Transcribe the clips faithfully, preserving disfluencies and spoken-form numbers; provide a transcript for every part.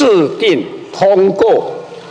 制定通过。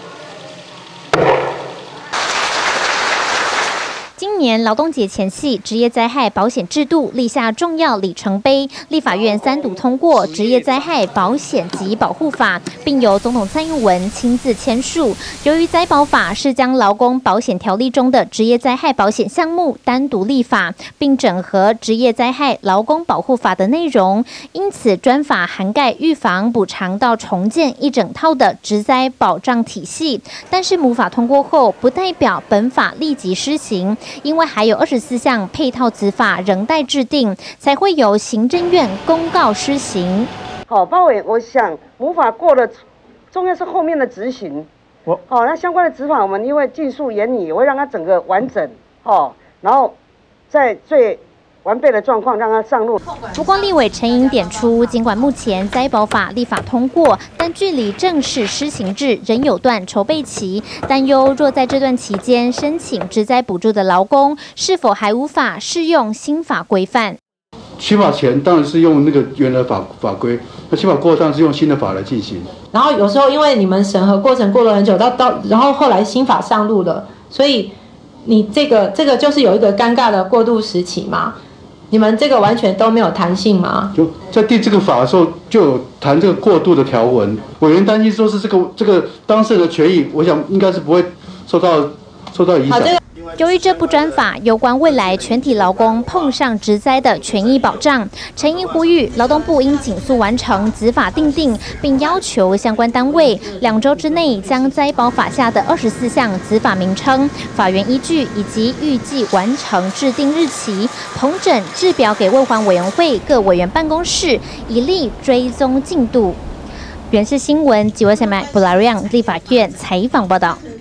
今年劳动节前夕，职业灾害保险制度立下重要里程碑。立法院三读通过《职业灾害保险及保护法》，并由总统蔡英文亲自签署。由于灾保法是将劳工保险条例中的职业灾害保险项目单独立法，并整合职业灾害劳工保护法的内容，因此专法涵盖预防、补偿到重建一整套的职灾保障体系。但是母法通过后，不代表本法立即施行。因为还有二十四项配套子法仍待制定，才会由行政院公告施行。 好，包伟，我想母法过了，重要是后面的执行。我好，那相关的执法，我们因为尽速研拟，也会让它整个完整，哦，然后在最完备的状况让它上路。 不过，立委陈颖点出，尽管目前灾保法立法通过，但距离正式施行日仍有段筹备期，担忧若在这段期间申请职灾补助的劳工，是否还无法适用新法规范？ 起码前当然是用那个原来法法规，那起码过当然是用新的法来进行。 然后有时候因为你们审核过程过了很久，到到然后后来新法上路了，所以你这个这个就是有一个尴尬的过渡时期嘛。你们这个完全都没有弹性吗？ 就在定这个法的时候就有谈这个过渡的条文，委员担心说是这个这个当事人的权益，我想应该是不会受到受到影响。 由于这部专法有关未来全体劳工碰上职灾的权益保障，陈英呼吁劳动部应紧速完成子法订定，并要求相关单位两周之内将灾保法下的二十四项子法名称、法源依据以及预计完成制定日期，统整制表给卫环委员会各委员办公室，以利追踪进度。原视新闻吉维塞麦布拉瑞昂立法院采访报道。